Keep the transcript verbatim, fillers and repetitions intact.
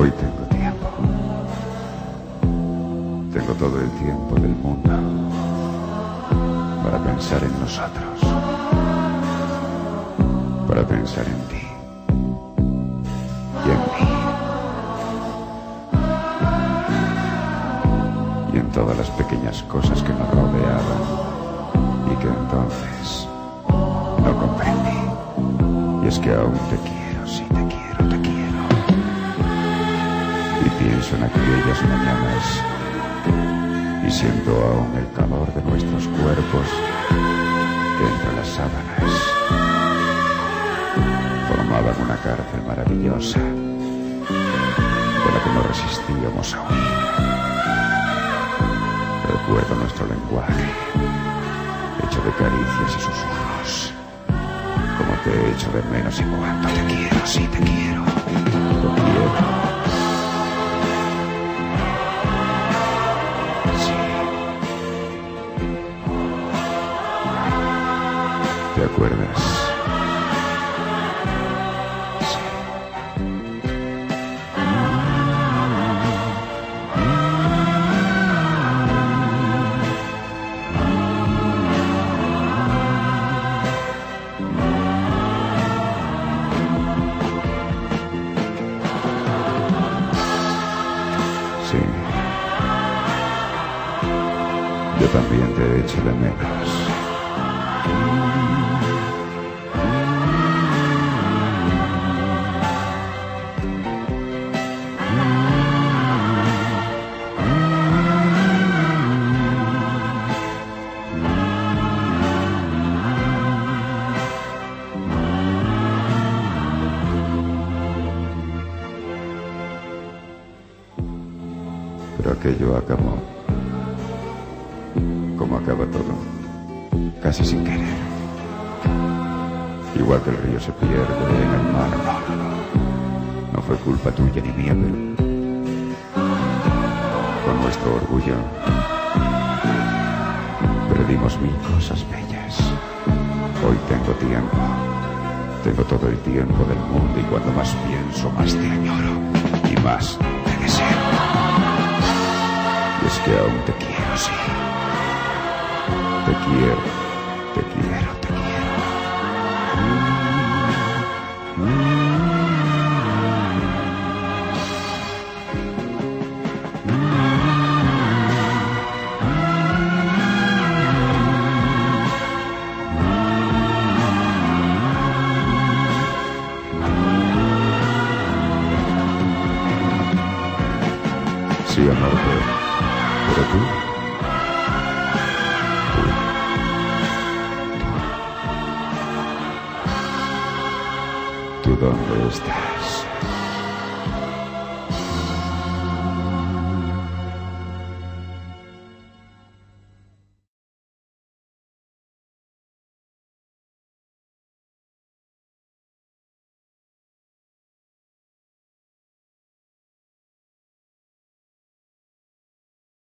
Hoy tengo tiempo. Tengo todo el tiempo del mundo para pensar en nosotros, para pensar en ti y en mí y en todas las pequeñas cosas que nos rodeaban y que entonces no comprendí. Y es que aún te quiero, sí te quiero, te quiero. Y pienso en aquellas mañanas y siento aún el calor de nuestros cuerpos que entre las sábanas formaban una cárcel maravillosa de la que no resistíamos a huir. Recuerdo nuestro lenguaje hecho de caricias y susurros, como te he hecho de menos y cuánto te quiero, sí te quiero, te quiero. ¿Te acuerdas? Sí. Sí. Yo también te he hecho de menos. Pero aquello acabó, como acaba todo, casi sin querer. Igual que el río se pierde en el mar. No, no, no. No fue culpa tuya ni mía, pero con nuestro orgullo perdimos mil cosas bellas. Hoy tengo tiempo, tengo todo el tiempo del mundo, y cuando más pienso, más te añoro y más te deseo. Y es que aún te quiero, sí. Te quiero, te quiero, te quiero. Sí, amor, pero, pero tú, tú, tú, ¿tú dónde estás?